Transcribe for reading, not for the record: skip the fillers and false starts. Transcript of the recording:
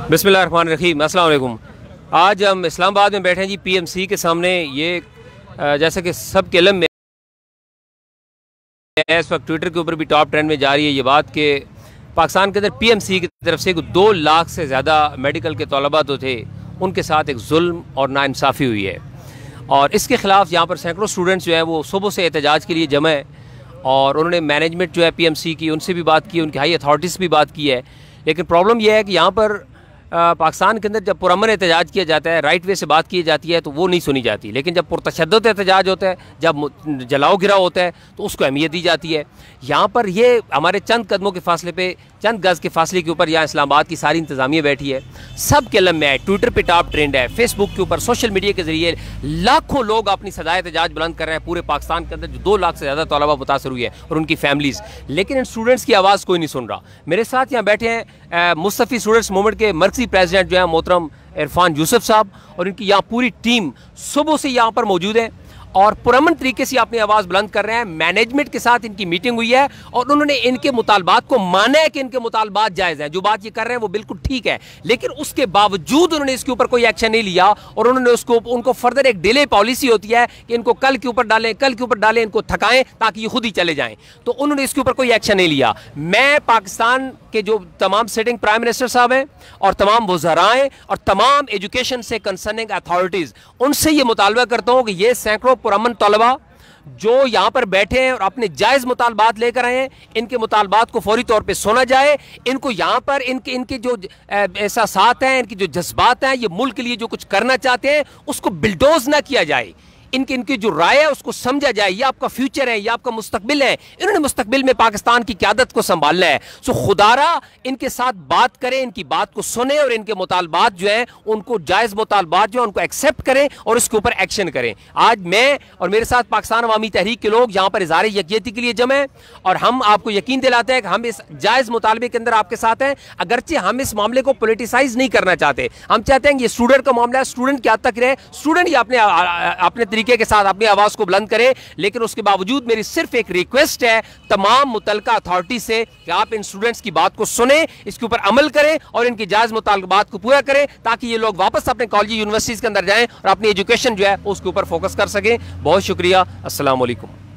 बिस्मिल्लाहिर्रहमानिर्रहीम, अस्सलाम वालेकुम। आज हम इस्लामाबाद में बैठे हैं जी पीएमसी के सामने। ये जैसा कि सब के इल्म में इस वक्त ट्विटर के ऊपर भी टॉप ट्रेंड में जा रही है ये बात कि पाकिस्तान के अंदर पीएमसी की तरफ से 2 लाख से ज़्यादा मेडिकल के तलबा तो थे, उनके साथ एक जुल्म और नाइंसाफ़ी हुई है। और इसके ख़िलाफ़ यहाँ पर सैकड़ों स्टूडेंट्स जो हैं वो सुबह से एहतजाज के लिए जमा है और उन्होंने मैनेजमेंट जो है पीएमसी की उनसे भी बात की, उनकी हाई अथॉरिटीज़ भी बात की है। लेकिन प्रॉब्लम यह है कि यहाँ पर पाकिस्तान के अंदर जब पुरअमन एहतजाज किया जाता है, राइट वे से बात की जाती है तो वो नहीं सुनी जाती, लेकिन जब पुरतशद्दुद एहतजाज होता है, जब जलाओ गिराव होता है तो उसको अहमियत दी जाती है। यहाँ पर ये हमारे चंद कदमों के फासले पे, चंद गज़ के फासले के ऊपर यहाँ इस्लामाबाद की सारी इंतज़ामिया बैठी है। सब के इल्म में है, ट्विटर पे टॉप ट्रेंड है, फेसबुक के ऊपर, सोशल मीडिया के जरिए लाखों लोग अपनी सदाए एहतजाज बुलंद कर रहे हैं पूरे पाकिस्तान के अंदर, जो 2 लाख से ज़्यादा तलबा मुतासर हुई है और उनकी फैमिलीज़। लेकिन इन स्टूडेंट्स की आवाज़ कोई नहीं सुन रहा। मेरे साथ यहाँ बैठे हैं मुस्तफ़ी स्टूडेंट्स मूवमेंट के मरकज़ी प्रेसिडेंट जो है मोहतरम इरफान यूसुफ साहब, और इनकी यहाँ पूरी टीम सुबह से यहाँ पर मौजूद है और पुरअमन तरीके से अपनी आवाज़ बुलंद कर रहे हैं। मैनेजमेंट के साथ इनकी मीटिंग हुई है और उन्होंने इनके मुतालबात को माना है कि इनके मुतालबात जायज़ हैं। जो बात ये कर रहे हैं वो बिल्कुल ठीक है, लेकिन उसके बावजूद उन्होंने इसके ऊपर कोई एक्शन नहीं लिया और उन्होंने उनको फर्दर एक डिले पॉलिसी होती है कि इनको कल के ऊपर डालें, कल के ऊपर डालें, इनको थकाएं ताकि ये खुद ही चले जाएं। तो उन्होंने इसके ऊपर कोई एक्शन नहीं लिया। मैं पाकिस्तान के जो तमाम सिटिंग प्राइम मिनिस्टर साहब हैं और तमाम वज़राएं और तमाम एजुकेशन से कंसर्निंग अथॉरिटीज़, उनसे ये मुतालबा करता हूँ कि ये सैकड़ों पुरअमन तलबा जो यहाँ पर बैठे हैं और अपने जायज़ मुतालबात लेकर आए हैं, इनके मुतालबात को फौरी तौर पे सुना जाए। इनको यहाँ पर इनके जो एहसासात हैं, इनके जो जज्बात हैं, ये मुल्क के लिए जो कुछ करना चाहते हैं उसको बिल्डोज ना किया जाए। इनकी जो राय है उसको समझा जाए। ये आपका फ्यूचर है, ये आपका मुस्तकबिल है। इन्होंने मुस्तकबिल में पाकिस्तान की क़यादत को संभालना है। सो खुदारा इनके साथ बात करें, इनकी बात को सुने और इनके मुतालबात जो हैं उनको जायज़ मुतालबात जो है उनको एक्सेप्ट करें और इसके ऊपर एक्शन करें। आज मैं और मेरे साथ पाकिस्तान अवामी तहरीक के लोग यहाँ पर इज़हार यकजहती के लिए जमा हैं और हम आपको यकीन दिलाते हैं कि हम इस जायज़ मुतालबे के अंदर आपके साथ हैं। अगरचे हम इस मामले को पोलिटिसाइज नहीं करना चाहते, हम चाहते हैं कि ये स्टूडेंट का मामला है, स्टूडेंट क्या तक रहे, स्टूडेंट ही अपने के साथ अपनी आवाज को बुलंद करें। लेकिन उसके बावजूद मेरी सिर्फ एक रिक्वेस्ट है तमाम मुतल्लिका अथॉरिटी से कि आप इन स्टूडेंट्स की बात को सुने, इसके ऊपर अमल करें और इनकी जायज मुतालबात को पूरा करें ताकि ये लोग वापस अपने कॉलेज यूनिवर्सिटीज के अंदर जाएं और अपनी एजुकेशन जो है उसके ऊपर फोकस कर सकें। बहुत शुक्रिया। अस्सलाम वालेकुम।